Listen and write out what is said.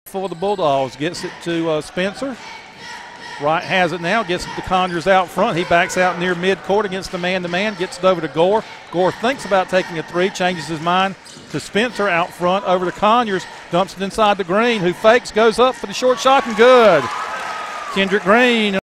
For the Bulldogs, gets it to Spencer. Wright has it now, gets it to Conyers out front. He backs out near midcourt against the man-to-man, gets it over to Gore. Gore thinks about taking a three, changes his mind to Spencer out front, over to Conyers, dumps it inside the Green, who fakes, goes up for the short shot, and good. Kendrick Green